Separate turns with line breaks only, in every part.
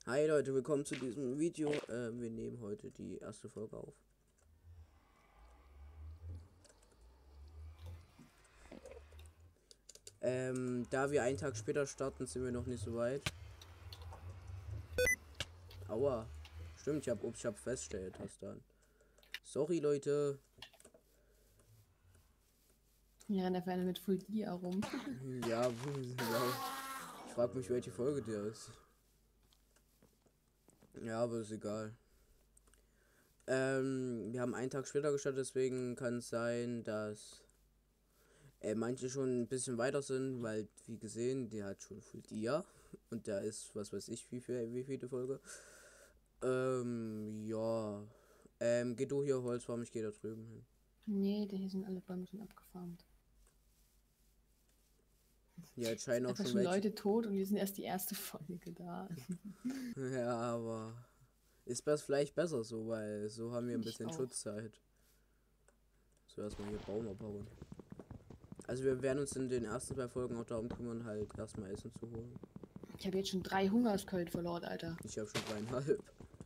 Hi Leute, willkommen zu diesem Video. Wir nehmen heute die erste Folge auf. Da wir einen Tag später starten, sind wir noch nicht so weit. Aua. Stimmt, ich hab festgestellt, hast dann. Sorry Leute.
Hier rennt einfach einer mit Full Gear rum.
Ja, ich frag mich, welche Folge der ist. Ja, aber ist egal. Wir haben einen Tag später gestartet, deswegen kann es sein, dass manche schon ein bisschen weiter sind, weil, wie gesehen, der hat schon Full Dia und der ist, was weiß ich, wie viele Folge. Ja. Geh du hier Holzfarm, ich gehe da drüben hin.
Nee, hier sind alle Bäume schon abgefarmt.
Ja, jetzt scheinen auch
Einfach
schon
schon
welche.
Leute tot und wir sind erst die erste Folge da.
Ja, aber ist das vielleicht besser so, weil so haben wir ein
Finde ich
bisschen
auch.
Schutzzeit. So, erstmal hier Baum abbauen. Also wir werden uns in den ersten 2 Folgen auch darum kümmern, halt erstmal Essen zu holen.
Ich habe jetzt schon 3 Hungerskeulen verloren, Alter.
Ich habe schon 3,5.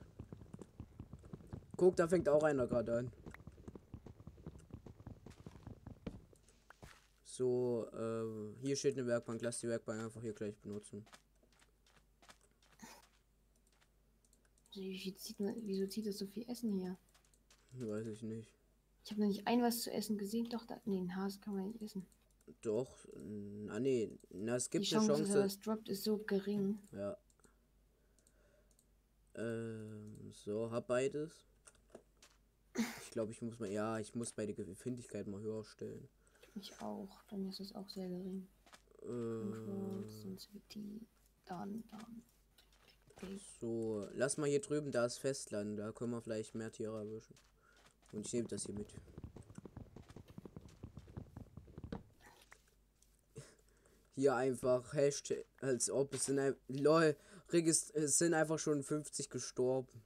Guck, da fängt auch einer gerade an. So, hier steht eine Werkbank. Lass die Werkbank einfach hier gleich benutzen.
Wieso zieht das so viel Essen hier?
Weiß ich nicht.
Ich habe noch nicht ein was zu essen gesehen. Doch, da. Nee, einen Hase kann man nicht essen.
Doch, nee, na, es
Die
gibt eine
Chance, dass er
Chance.
was droppt, ist so gering.
Ja. So, hab beides. Ich glaube, ich muss bei der Geschwindigkeit mal höher stellen.
Ich auch. Bei mir ist das auch sehr gering. Sensitivity. Dann. Okay.
So, lass mal hier drüben, da ist Festland, da können wir vielleicht mehr Tiere erwischen. Und ich nehme das hier mit. Hier einfach Hashtag, als ob es sind lol, es sind einfach schon 50 gestorben.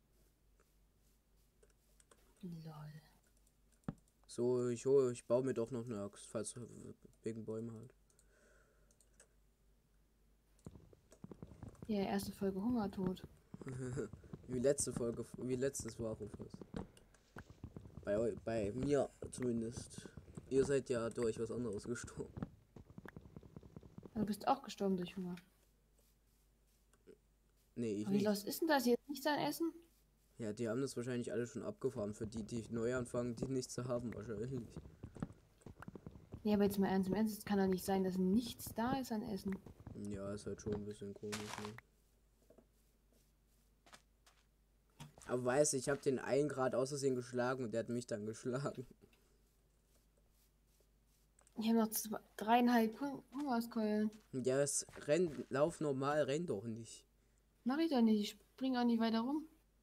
Lol.
So, ich baue mir doch noch eine Axt, falls du wegen Bäume halt.
Ja, erste Folge Hungertod.
Wie letzte Folge, wie letztes war fast. Bei mir zumindest. Ihr seid ja durch was anderes gestorben.
Du bist auch gestorben durch Hunger.
Nee, ich
Aber wie
nicht.
los ist denn das jetzt? Nicht sein Essen?
Ja, die haben das wahrscheinlich alle schon abgefahren. Für die, die neu anfangen, die nichts zu haben, wahrscheinlich.
Nee, aber jetzt mal ernst im Ernst, es kann doch nicht sein, dass nichts da ist an Essen.
Ja, ist halt schon ein bisschen komisch, ne? Aber weiß ich habe den einen Grad aus Versehen geschlagen und der hat mich dann geschlagen.
Ich habe noch 3,5 Hungerskeulen.
Ja, lauf normal, renn doch nicht.
Mach ich doch nicht, ich springe auch nicht weiter rum.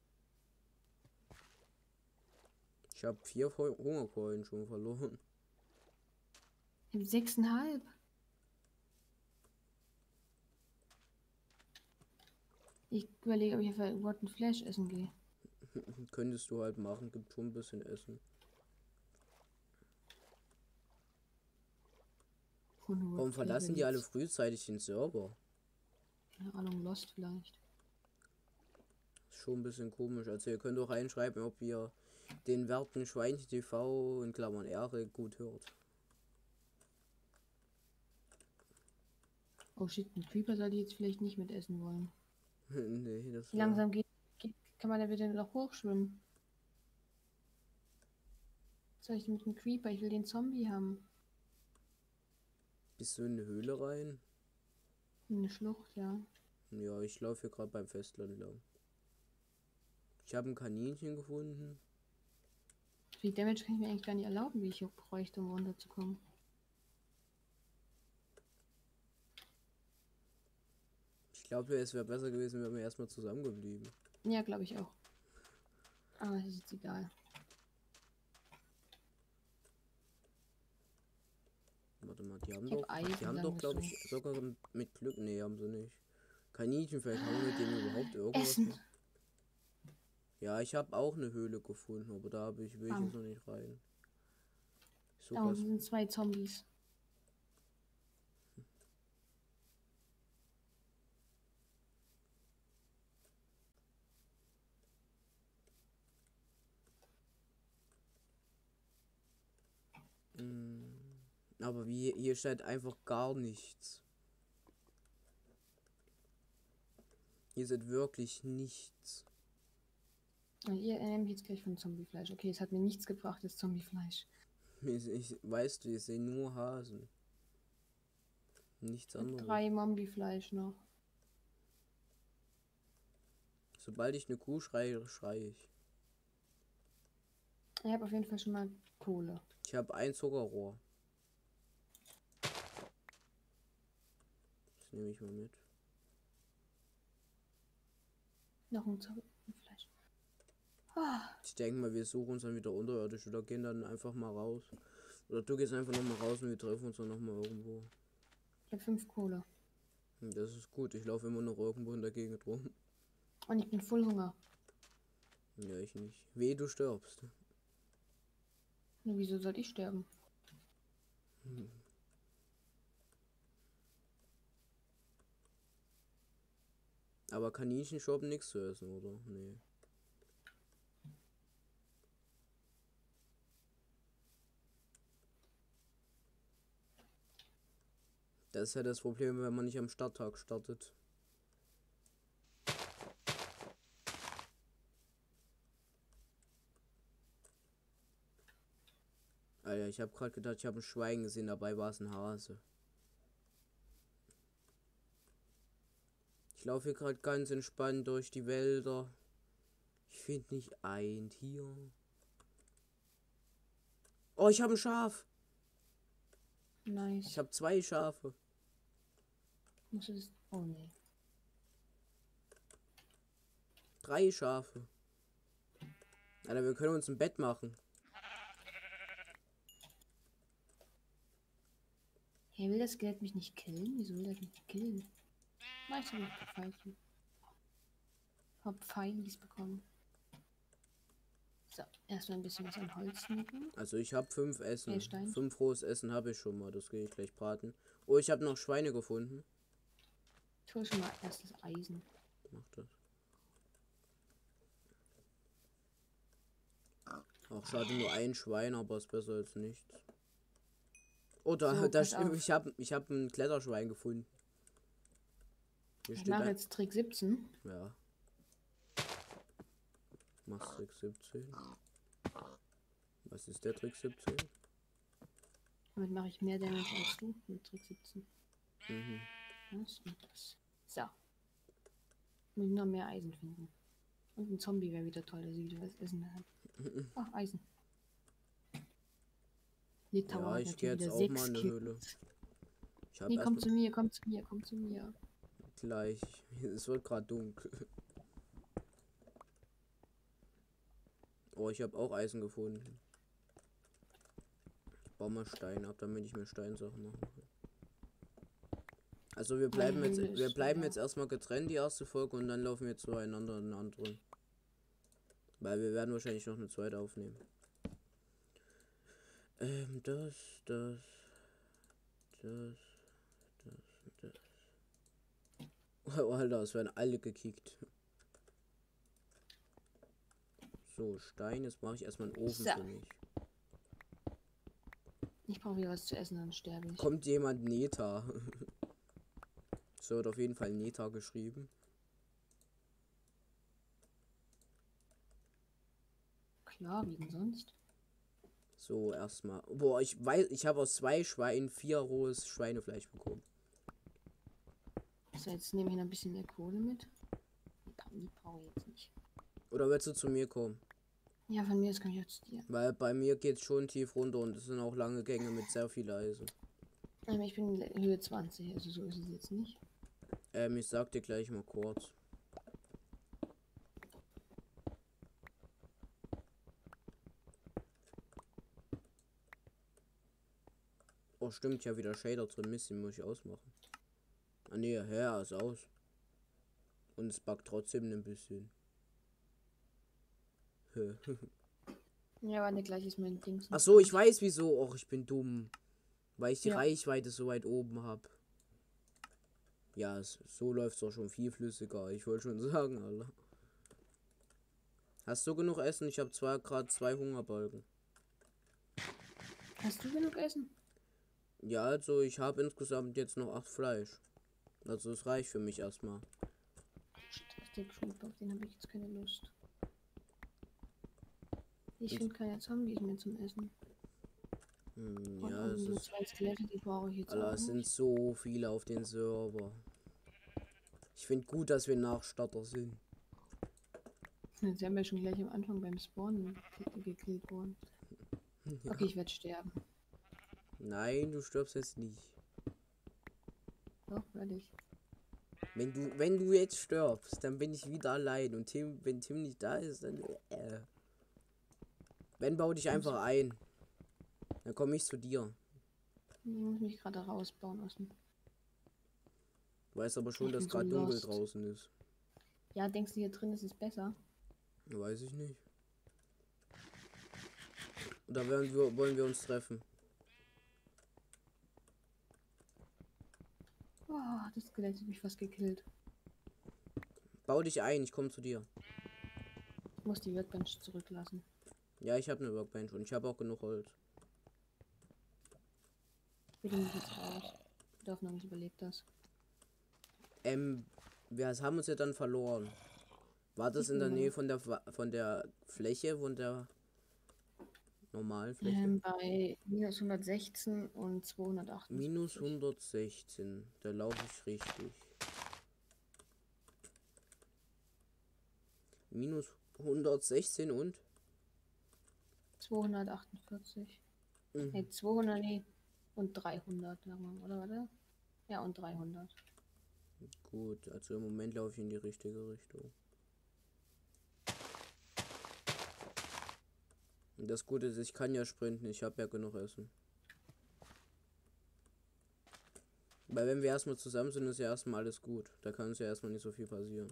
Ich habe 4 Hungerkeulen schon verloren.
Ich habe 6,5. Ich überlege, ob ich einfach Rotten Flash essen gehe.
Könntest du halt machen, gibt schon ein bisschen Essen. Warum verlassen die alle frühzeitig den Server?
Keine Ahnung, Lost vielleicht.
Ist schon ein bisschen komisch. Also ihr könnt auch reinschreiben, ob ihr den werten Schweinchen TV in Klammern R gut hört.
Oh shit, ein Creeper soll die jetzt vielleicht nicht mit essen wollen.
Nee, das
Wie langsam kann man da bitte noch hochschwimmen? Was soll ich mit dem Creeper? Ich will den Zombie haben.
Bist du in eine Höhle rein?
In eine Schlucht, ja.
Ja, ich laufe hier gerade beim Festland lang. Ich habe ein Kaninchen gefunden.
Wie viel Damage kann ich mir eigentlich gar nicht erlauben, wie ich hier bräuchte, um runterzukommen.
Ich glaube, es wäre besser gewesen, wenn wir erstmal zusammengeblieben.
Ja, glaube ich auch. Aber es ist jetzt egal.
Warte mal, die haben doch, glaube ich, sogar mit Glück. Nee, haben sie nicht. Kaninchen, vielleicht haben wir dem überhaupt irgendwas.
Essen!
Ja, ich habe auch eine Höhle gefunden, aber will ich jetzt noch nicht rein.
Da unten sind 2 Zombies.
Aber wie hier steht einfach gar nichts. Hier ist wirklich nichts.
Und ihr nehmt jetzt gleich von Zombiefleisch. Okay, es hat mir nichts gebracht, das Zombiefleisch.
Weißt du, ich sehe nur Hasen. Nichts
Ich hab
anderes.
3 Mombi-Fleisch noch.
Sobald ich eine Kuh schreie, schreie ich.
Ich habe auf jeden Fall schon mal Kohle.
Ich habe ein Zuckerrohr. Das nehme ich mal mit.
Noch ein Zombiefleisch. Ah,
Ich denke mal, wir suchen uns dann wieder unterirdisch oder gehen dann einfach mal raus. Oder du gehst einfach noch mal raus und wir treffen uns dann noch mal irgendwo.
ich habe 5 Kohle.
Das ist gut. Ich laufe immer noch irgendwo in der Gegend rum.
Und ich bin voll Hunger.
Ja, ich nicht. Weh, du stirbst.
Nur wieso soll ich sterben?
Aber Kaninchen schoben nichts zu essen, oder? Nee. Das ist ja das Problem, wenn man nicht am Starttag startet. Alter, ich habe gerade gedacht, ich habe ein Schwein gesehen, dabei war es ein Hase. Ich laufe hier gerade ganz entspannt durch die Wälder. Ich finde nicht ein Tier. Oh, ich habe ein Schaf.
Nice.
Ich habe 2 Schafe.
Muss es. Oh nee.
3 Schafe. Alter, wir können uns ein Bett machen.
Hey, will das Skelett mich nicht killen? Wieso will das mich nicht killen? Nice, hab ich Pfeilchen. Hab Pfeilis bekommen. So, erstmal ein bisschen was an Holz nehmen.
Also ich habe 5 Essen.
Stein.
5 rohes Essen habe ich schon mal. Das gehe ich gleich braten. Oh, ich habe noch Schweine gefunden.
Ich hole schon mal erst das Eisen.
Mach das. Auch schade, nur ein Schwein, aber ist besser als nichts. Oh, da,
So,
da
pass auf.
ich hab ein Kletterschwein gefunden. Hier
Ich
steht
mache
ein,
jetzt Trick 17.
ja. Machst Trick 17. Was ist der Trick 17?
Damit mache ich mehr Damage als du mit Trick 17.
Mhm.
Das und das. So. Muss ich noch mehr Eisen finden. Und ein Zombie wäre wieder toll, dass ich wieder was essen hat. Ach, Eisen. Litauer
Ja,
hat
ich
natürlich
gehe jetzt
wieder
auch
6
mal in eine
Kills.
Höhle. Ich habe
Nee, komm
erst
zu mir, komm zu mir, komm zu mir.
gleich. Es wird gerade dunkel. Oh, ich habe auch Eisen gefunden. Ich baue mal Stein ab, damit ich mir Steinsachen machen kann. Also wir bleiben jetzt erstmal getrennt, die erste Folge, und dann laufen wir zueinander in einen anderen. Weil wir werden wahrscheinlich noch eine zweite aufnehmen. Das. Oh, Alter, es werden alle gekickt. So, Stein, jetzt mache ich erstmal einen Ofen
So.
für mich.
Ich brauche wieder was zu essen, dann sterbe ich.
Kommt jemand Neta? So wird auf jeden Fall Neta geschrieben.
Klar, wie denn sonst?
So, erstmal. Boah, ich weiß, ich habe aus 2 Schweinen 4 rohes Schweinefleisch bekommen.
So, jetzt nehme ich noch ein bisschen mehr Kohle mit. Die brauche ich jetzt nicht.
Oder willst du zu mir kommen?
Ja, von mir aus kann ich auch zu dir.
Weil bei mir geht es schon tief runter und es sind auch lange Gänge mit sehr viel Eisen.
Ich bin Höhe 20, also so ist es jetzt nicht.
Ich sag dir gleich mal kurz. Oh, stimmt, ja wieder Shader drin. Mist, den muss ich ausmachen. Ah ne, ja, ist aus. Und es buggt trotzdem ein bisschen.
Ja, warte, gleich ist mein Ding.
Ach so, ich weiß wieso. Och, ich bin dumm. Weil ich die
Ja.
Reichweite so weit oben habe. Ja, so läuft es doch schon viel flüssiger. Ich wollte schon sagen, Alter. Hast du genug Essen? Ich habe zwar gerade 2 Hungerbalken.
Hast du genug Essen?
Ja, also ich habe insgesamt jetzt noch 8 Fleisch. Also es reicht für mich erstmal.
Der Creep, auf den habe ich jetzt keine Lust. Ich
Und-
finde keine Zombies mehr zum Essen. Und
Ja, es
unsere
ist.
2 Skelette, die brauche ich jetzt
Alter,
auch
es sind
nicht.
so viele auf den Server. Ich finde gut, dass wir Nachstarter sind.
Jetzt wären wir schon gleich am Anfang beim Spawnen gekillt worden.
Ja.
Okay, ich werde sterben.
Nein, du stirbst jetzt nicht.
Doch, werde ich.
Wenn du jetzt stirbst, dann bin ich wieder allein. Und wenn Tim nicht da ist, dann. Wenn, bau dich einfach ein. Dann komme ich zu dir.
Ich muss mich gerade rausbauen aus dem.
Weiß aber schon,
Ich
dass
bin so
gerade dunkel
lost.
draußen ist.
Ja, denkst du, hier drin ist es besser?
Weiß ich nicht. Oder wollen wir uns treffen?
Oh, das Skelett hat mich fast gekillt.
Bau dich ein, ich komme zu dir.
Ich muss die Workbench zurücklassen.
Ja, ich habe eine Workbench und ich habe auch genug Holz.
Bitte muss jetzt raus. Wir dürfen uns überlebt das.
Wir haben uns ja dann verloren. War das in der Nähe von der Fläche, von der normalen Fläche?
Bei minus 116 und 208.
Minus 116, da laufe ich richtig. Minus 116 und?
248. Nee, 200, nee. Und 300, oder warte? Ja, und 300.
Gut, also im Moment laufe ich in die richtige Richtung. Und das Gute ist, ich kann ja sprinten, ich habe ja genug Essen. Weil wenn wir erstmal zusammen sind, ist ja erstmal alles gut. Da kann uns ja erstmal nicht so viel passieren.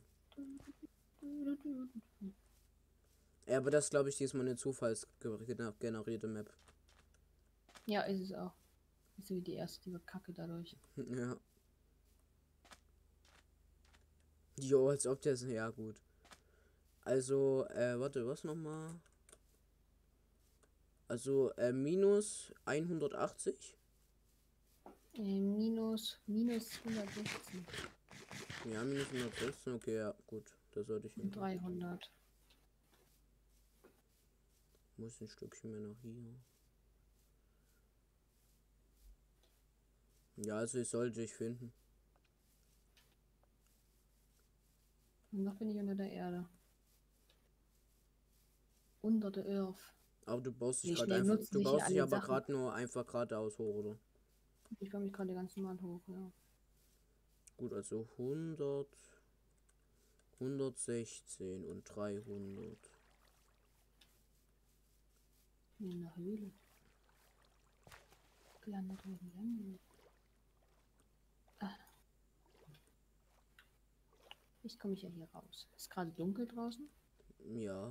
Ja, aber das glaube ich diesmal eine zufallsgenerierte Map.
Ja, ist es auch. Ist so wie die erste, die war kacke dadurch.
Ja. Jo, als ob das. Ja, gut. Also, warte, was nochmal? Also, minus 180?
Minus 116
Ja, minus 116, okay, ja, gut. Das sollte ich
und
hin.
300.
Muss ein Stückchen mehr nach hier. Ja, also ich sollte dich finden.
Und noch bin ich unter der Erde. Unter der Earth.
Aber du baust dich
Wie
gerade
schnell
einfach.
nutzen
Du
sich
baust dich
alle
aber
Sachen.
gerade nur einfach geradeaus hoch, oder?
Ich baue mich gerade ganz normal hoch, ja.
Gut, also 100, 116 und 300.
In der Höhle. Gelandet oben. Ich komme ja hier raus. Ist gerade dunkel draußen?
Ja,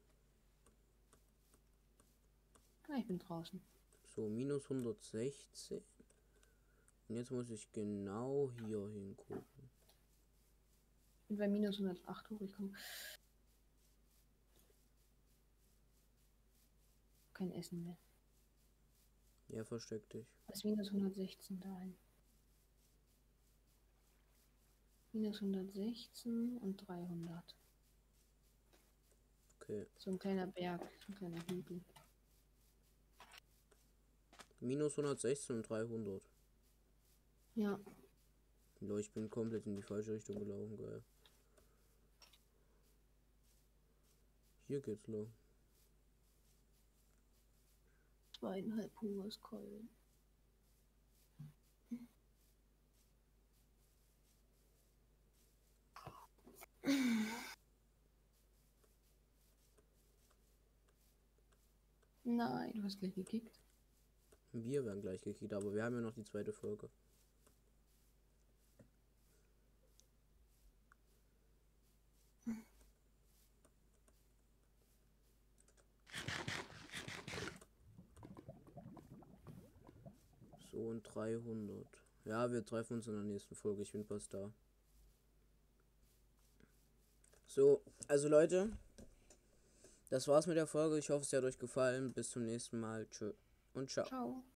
Ah, ich bin draußen.
so minus 116. Und jetzt muss ich genau hier hingucken.
Ich bin bei minus 108 hoch. Ich komme. Kein Essen mehr.
Ja, versteck dich.
Was ist minus 116 dahin? Minus 116 und 300.
Okay.
So ein kleiner Berg, ein kleiner Hügel.
Minus 116 und 300.
Ja,
Ja, ich bin komplett in die falsche Richtung gelaufen, geil. Hier geht's lang.
2,5 Hungerskeulen. Nein, du hast gleich gekickt.
Wir werden gleich gekickt, aber wir haben ja noch die zweite Folge. So, und 300. Ja, wir treffen uns in der nächsten Folge. Ich bin fast da. So, also Leute, das war's mit der Folge. Ich hoffe, es hat euch gefallen. Bis zum nächsten Mal. Tschö. und ciao.
Ciao.